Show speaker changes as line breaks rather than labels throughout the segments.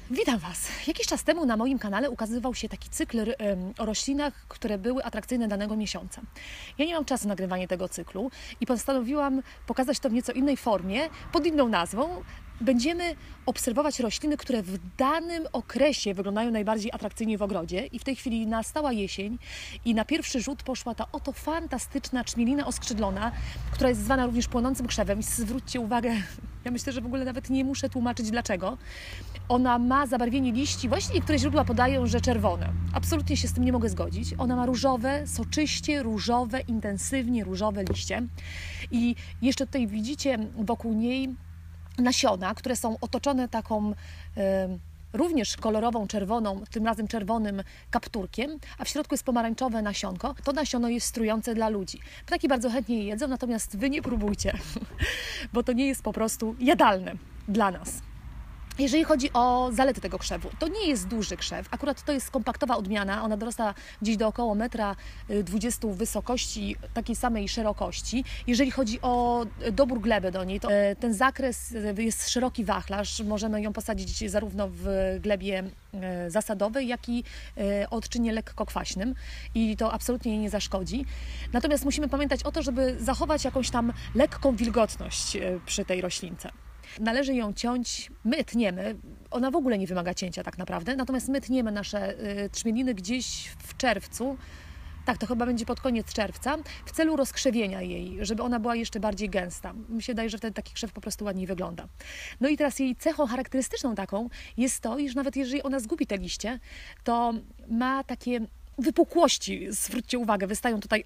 Witam Was. Jakiś czas temu na moim kanale ukazywał się taki cykl o roślinach, które były atrakcyjne danego miesiąca. Ja nie mam czasu na nagrywanie tego cyklu i postanowiłam pokazać to w nieco innej formie, pod inną nazwą. Będziemy obserwować rośliny, które w danym okresie wyglądają najbardziej atrakcyjnie w ogrodzie i w tej chwili nastała jesień i na pierwszy rzut poszła ta oto fantastyczna czmielina oskrzydlona, która jest zwana również płonącym krzewem i zwróćcie uwagę, ja myślę, że w ogóle nawet nie muszę tłumaczyć dlaczego. Ona ma zabarwienie liści, właśnie niektóre źródła podają, że czerwone. Absolutnie się z tym nie mogę zgodzić. Ona ma różowe, soczyście różowe, intensywnie różowe liście i jeszcze tutaj widzicie wokół niej nasiona, które są otoczone taką również kolorową, czerwoną, tym razem czerwonym kapturkiem, a w środku jest pomarańczowe nasionko. To nasiono jest strujące dla ludzi. Ptaki bardzo chętnie je jedzą, natomiast Wy nie próbujcie, bo to nie jest po prostu jadalne dla nas. Jeżeli chodzi o zalety tego krzewu, to nie jest duży krzew, akurat to jest kompaktowa odmiana, ona dorasta gdzieś do około 1,20 m wysokości, takiej samej szerokości. Jeżeli chodzi o dobór gleby do niej, to ten zakres jest szeroki wachlarz, możemy ją posadzić zarówno w glebie zasadowej, jak i odczynie lekko kwaśnym i to absolutnie jej nie zaszkodzi. Natomiast musimy pamiętać o to, żeby zachować jakąś tam lekką wilgotność przy tej roślince. Należy ją ciąć, my tniemy, ona w ogóle nie wymaga cięcia tak naprawdę, natomiast my tniemy nasze trzmieliny gdzieś w czerwcu, tak, to chyba będzie pod koniec czerwca, w celu rozkrzewienia jej, żeby ona była jeszcze bardziej gęsta. Mi się wydaje, że wtedy taki krzew po prostu ładniej wygląda. No i teraz jej cechą charakterystyczną taką jest to, iż nawet jeżeli ona zgubi te liście, to ma takie wypukłości, zwróćcie uwagę, wystają tutaj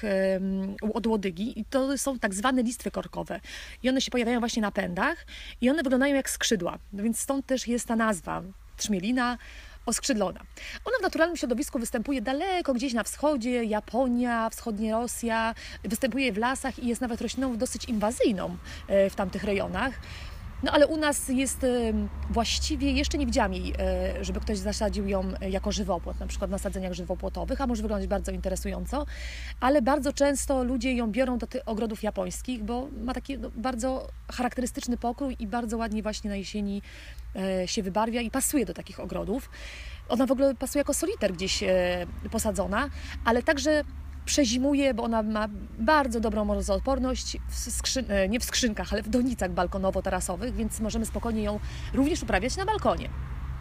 od łodygi i to są tak zwane listwy korkowe. I one się pojawiają właśnie na pędach i one wyglądają jak skrzydła, no więc stąd też jest ta nazwa trzmielina oskrzydlona. Ona w naturalnym środowisku występuje daleko gdzieś na wschodzie, Japonia, wschodnia Rosja, występuje w lasach i jest nawet rośliną dosyć inwazyjną w tamtych rejonach. No ale u nas jest właściwie, jeszcze nie widziałam jej, żeby ktoś zasadził ją jako żywopłot, na przykład na sadzeniach żywopłotowych, a może wyglądać bardzo interesująco, ale bardzo często ludzie ją biorą do tych ogrodów japońskich, bo ma taki bardzo charakterystyczny pokrój i bardzo ładnie właśnie na jesieni się wybarwia i pasuje do takich ogrodów. Ona w ogóle pasuje jako soliter gdzieś posadzona, ale także przezimuje, bo ona ma bardzo dobrą mrozoodporność, nie w skrzynkach, ale w donicach balkonowo-tarasowych, więc możemy spokojnie ją również uprawiać na balkonie.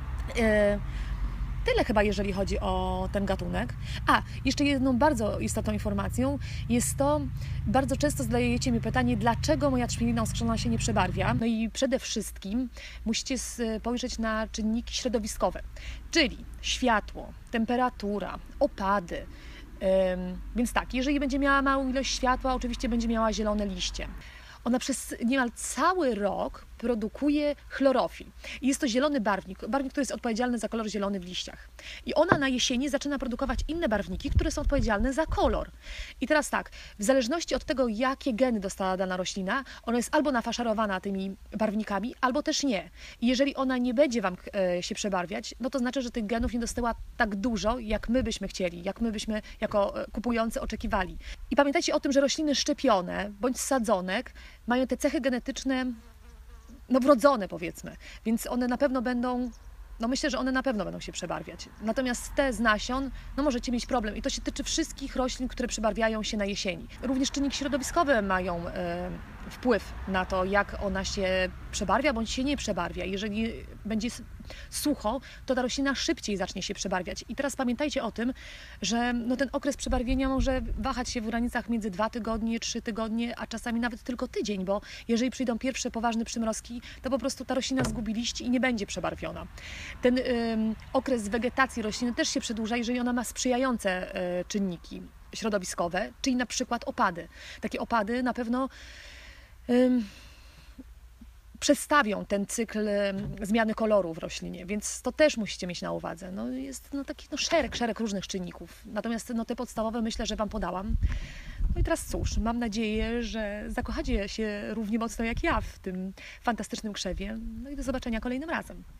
Tyle chyba, jeżeli chodzi o ten gatunek. A, jeszcze jedną bardzo istotną informacją jest to, bardzo często zadajecie mi pytanie, dlaczego moja trzmielina oskrzydlona się nie przebarwia. No i przede wszystkim musicie spojrzeć na czynniki środowiskowe, czyli światło, temperatura, opady. Więc tak, jeżeli będzie miała małą ilość światła, oczywiście będzie miała zielone liście. Ona przez niemal cały rok produkuje chlorofil. I jest to zielony barwnik, który jest odpowiedzialny za kolor zielony w liściach. I ona na jesieni zaczyna produkować inne barwniki, które są odpowiedzialne za kolor. I teraz tak, w zależności od tego, jakie geny dostała dana roślina, ona jest albo nafaszerowana tymi barwnikami, albo też nie. I jeżeli ona nie będzie Wam się przebarwiać, no to znaczy, że tych genów nie dostała tak dużo, jak my byśmy chcieli, jak my byśmy jako kupujący oczekiwali. I pamiętajcie o tym, że rośliny szczepione bądź z sadzonek mają te cechy genetyczne wrodzone, powiedzmy, więc one na pewno będą, myślę, że one na pewno będą się przebarwiać. Natomiast te z nasion, możecie mieć problem i to się tyczy wszystkich roślin, które przebarwiają się na jesieni. Również czynniki środowiskowe mają wpływ na to, jak ona się przebarwia, bądź się nie przebarwia. Jeżeli będzie sucho, to ta roślina szybciej zacznie się przebarwiać. I teraz pamiętajcie o tym, że ten okres przebarwienia może wahać się w granicach między 2 tygodnie, 3 tygodnie, a czasami nawet tylko tydzień, bo jeżeli przyjdą pierwsze poważne przymrozki, to po prostu ta roślina zgubi liści i nie będzie przebarwiona. Ten okres wegetacji rośliny też się przedłuża, jeżeli ona ma sprzyjające czynniki środowiskowe, czyli na przykład opady. Takie opady na pewno przestawią ten cykl zmiany koloru w roślinie, więc to też musicie mieć na uwadze. Jest taki szereg różnych czynników. Natomiast te podstawowe myślę, że Wam podałam. No i teraz cóż, mam nadzieję, że zakochacie się równie mocno jak ja w tym fantastycznym krzewie. No i do zobaczenia kolejnym razem.